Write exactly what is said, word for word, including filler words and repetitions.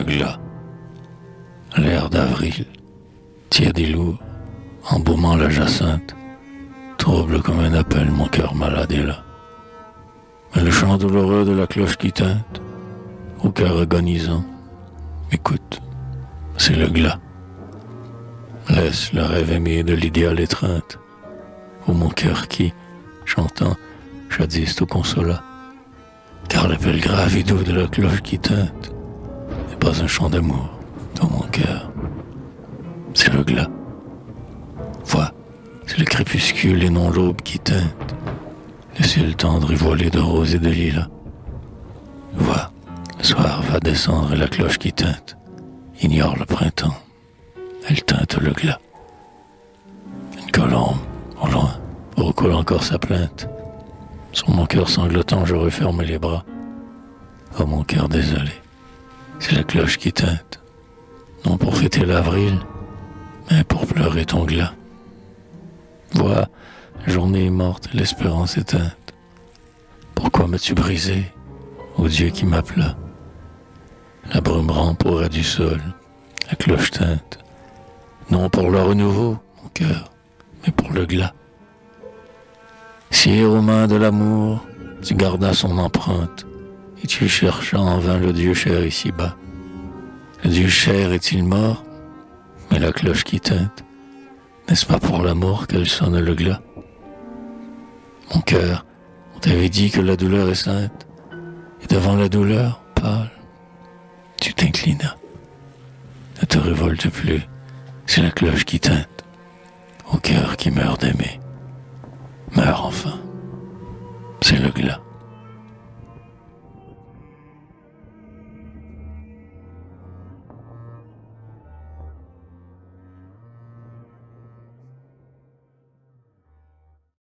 glas. L'air d'avril, tiède et lourd, embaumant la jacinthe, trouble comme un appel mon cœur malade est là. Mais le chant douloureux de la cloche qui teinte, au cœur agonisant, écoute, c'est le glas. Laisse le rêve aimé de l'idéal étreinte, ô mon cœur qui, chantant, jadis te consola. Car l'appel grave et doux de la cloche qui teinte n'est pas un chant d'amour dans mon cœur, c'est le glas. Vois, c'est le crépuscule et non l'aube qui teinte le ciel tendre et voilé de roses et de lilas. Vois, le soir va descendre et la cloche qui teinte ignore le printemps, elle teinte le glas. Une colombe, au loin, recoule encore sa plainte. Sur mon cœur sanglotant, je referme les bras. Oh mon cœur désolé, c'est la cloche qui teinte, non pour fêter l'avril, mais pour pleurer ton glas. Vois, la journée est morte, l'espérance éteinte. Pourquoi m'as-tu brisé, ô Dieu qui m'appela? La brume rampe au ras du sol, la cloche teinte, non pour le renouveau, mon cœur, mais pour le glas. Si aux mains de l'amour, tu gardas son empreinte, et tu cherchas en vain le Dieu cher ici-bas. Le Dieu cher est-il mort? Mais la cloche qui teinte, n'est-ce pas pour l'amour qu'elle sonne le glas? Mon cœur, on t'avait dit que la douleur est sainte, et devant la douleur, pâle, tu t'inclinas. Ne te révolte plus, c'est la cloche qui teinte, au cœur qui meurt d'aimer. Meurs enfin, c'est le glas.